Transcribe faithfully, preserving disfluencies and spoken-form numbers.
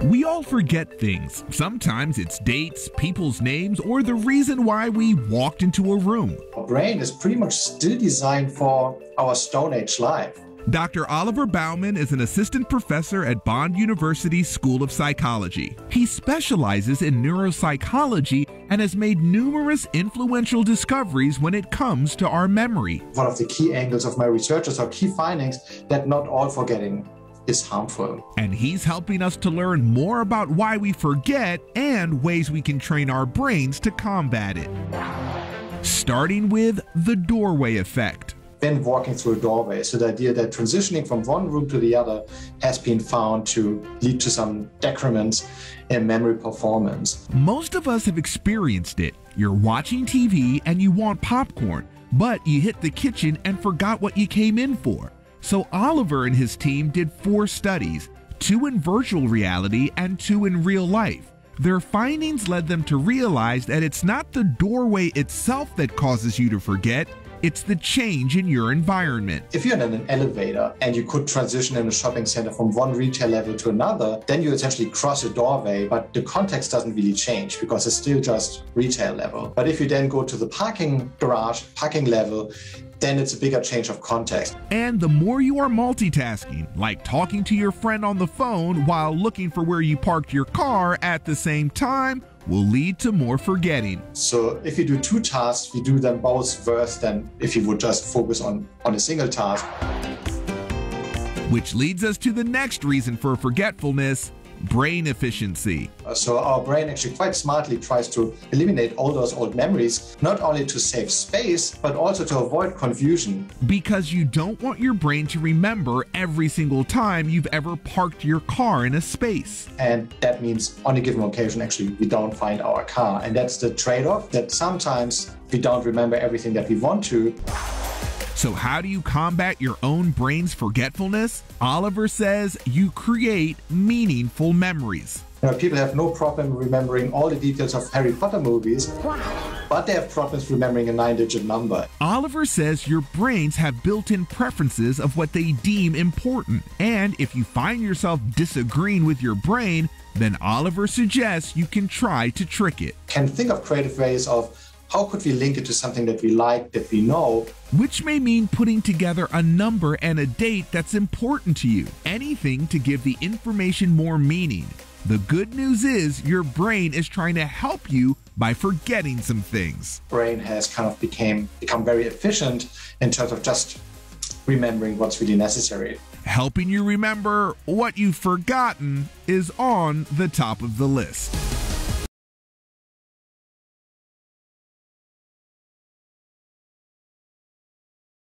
We all forget things. Sometimes it's dates, people's names, or the reason why we walked into a room. Our brain is pretty much still designed for our Stone Age life. Doctor Oliver Bauman is an assistant professor at Bond University School of Psychology. He specializes in neuropsychology and has made numerous influential discoveries when it comes to our memory. One of the key angles of my research is our key findings that not all forgetting is harmful. And he's helping us to learn more about why we forget and ways we can train our brains to combat it. Starting with the doorway effect. When walking through a doorway, so the idea that transitioning from one room to the other has been found to lead to some decrements in memory performance. Most of us have experienced it. You're watching T V and you want popcorn, but you hit the kitchen and forgot what you came in for. So Oliver and his team did four studies, two in virtual reality and two in real life. Their findings led them to realize that it's not the doorway itself that causes you to forget, it's the change in your environment. If you're in an elevator and you could transition in a shopping center from one retail level to another, then you essentially cross a doorway, but the context doesn't really change because it's still just retail level. But if you then go to the parking garage, parking level, then it's a bigger change of context. And the more you are multitasking, like talking to your friend on the phone while looking for where you parked your car at the same time, will lead to more forgetting. So if you do two tasks, you do them both worse than if you would just focus on, on a single task. Which leads us to the next reason for forgetfulness, brain efficiency. So our brain actually quite smartly tries to eliminate all those old memories, not only to save space, but also to avoid confusion. Because you don't want your brain to remember every single time you've ever parked your car in a space. And that means on a given occasion, actually, we don't find our car. And that's the trade-off, that sometimes we don't remember everything that we want to. So how do you combat your own brain's forgetfulness? Oliver says you create meaningful memories. You know, people have no problem remembering all the details of Harry Potter movies, but they have problems remembering a nine-digit number. Oliver says your brains have built-in preferences of what they deem important. And if you find yourself disagreeing with your brain, then Oliver suggests you can try to trick it. Can think of creative ways of how could we link it to something that we like, that we know? Which may mean putting together a number and a date that's important to you. Anything to give the information more meaning. The good news is your brain is trying to help you by forgetting some things. Brain has kind of became become very efficient in terms of just remembering what's really necessary. Helping you remember what you've forgotten is on the top of the list.